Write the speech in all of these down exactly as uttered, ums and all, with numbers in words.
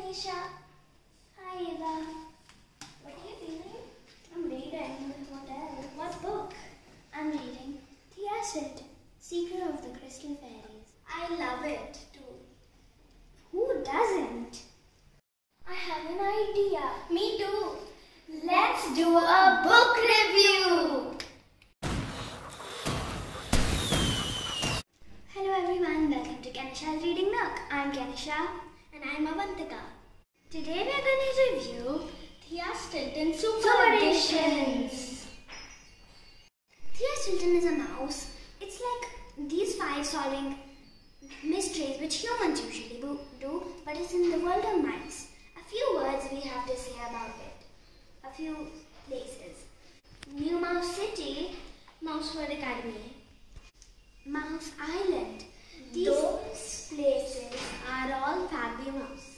Tanisha. Hi Eva. What are you reading? I'm reading. What else? What book? I'm reading Thea, Secret of the Crystal Fairies. I love it too. Who doesn't? I have an idea. Me too. Let's do a book review. Hello everyone, welcome to Kanisha's Reading Nook. I'm Kanisha and I'm Avantika. Today we are going to review Thea Stilton Super, Super Editions. Thea Stilton is a mouse. It's like these five solving mysteries which humans usually do, but it's in the world of mice. A few words we have to say about it. A few places. New Mouse City, Mouseford Academy, Mouse Island. These Those places are all fabulous.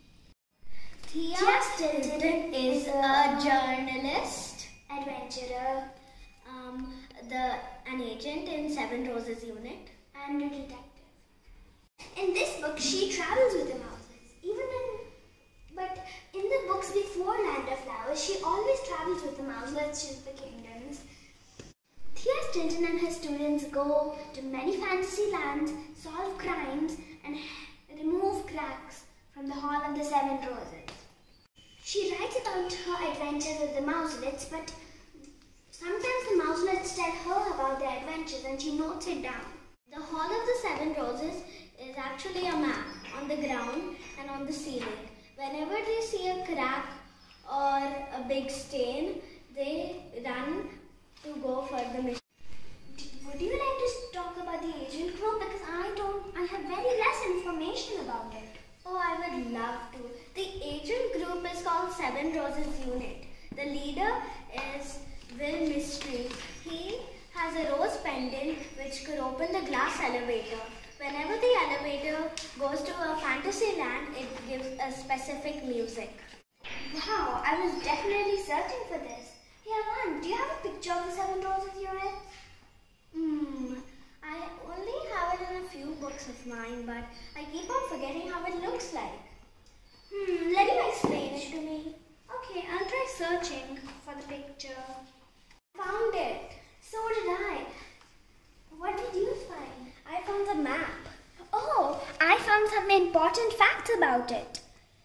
Thea Stilton is a journalist, adventurer, um, the an agent in Seven Roses Unit, and a detective. In this book, she travels with the mouses. Even in, but in the books before Land of Flowers, she always travels with the mouselets to the kingdoms. Thea Stilton and her students go to many fantasy lands, solve crimes, and remove cracks from the Hall of the Seven Roses. She writes about her adventures with the mouselets, but sometimes the mouselets tell her about their adventures and she notes it down. The Hall of the Seven Roses is actually a map on the ground and on the ceiling. Whenever they see a crack or a big stain, they run to go for the mission. Would you like to talk about the agent group? Because I don't, I have very less information about it. Oh, I would love to. The agent group is called Seven Roses Unit. The leader is Will Mystery. He has a rose pendant which could open the glass elevator. Whenever the elevator goes to a fantasy land, it gives a specific music. Wow, I was definitely searching for this. Hey Avan, do you have a picture of the Seven Roses Unit? Hmm, I only have it in a few books of mine, but I keep on forgetting how it looks like. Hmm, let you explain it to me. Okay, I'll try searching for the picture. Found it. So did I. What did you find? I found the map. Oh, I found some important facts about it.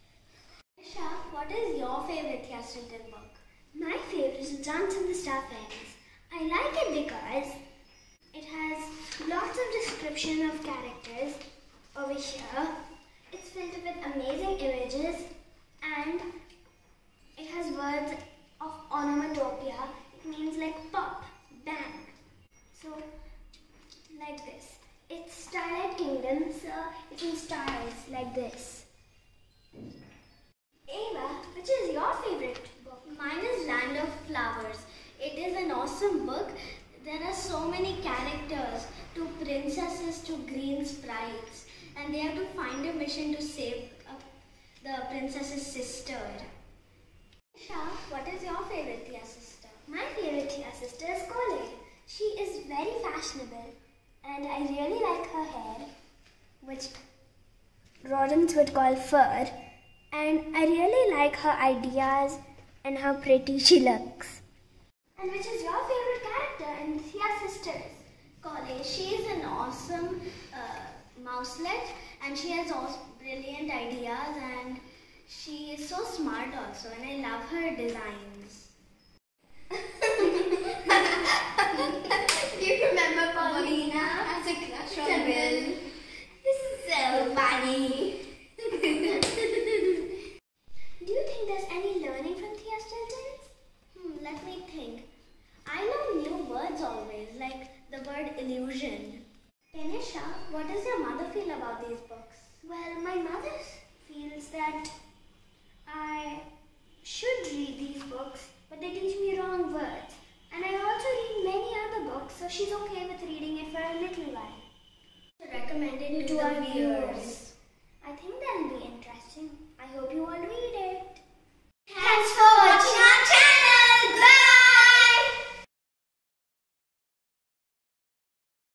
Nisha, what is your favorite Thea Stilton book? My favorite is Dance in the Star Fairies. I like it because it has lots of description of characters over here. It's filled with amazing images and it has words of onomatopoeia. It means like pop, bang. So, like this. It's Starlight Kingdom, so it's in stars like this. Ava, which is your favorite book? Mine is Land of Flowers. It is an awesome book. There are so many characters, two princesses, two green sprites, and they have to find a mission to save uh, the princess's sister. Nisha, what is your favorite Thea sister? My favorite Thea sister is Kole. She is very fashionable and I really like her hair, which rodents would call fur, and I really like her ideas and how pretty she looks. And which is your favorite character in Thea Sisters? Kole. She is an awesome uh, mouselet and she has also brilliant ideas and she is so smart also, and I love her designs. Do you remember Paulina as a crush on Will? This is so funny. Do you think there's any learning from Thea Stilton? Hmm, let me think. I know new words always, like the word illusion. Tanisha, what does your mother feel about these books? Well, my mother feels that I should read these books, but they teach me wrong words. And I also read many other books, so she's okay with reading it for a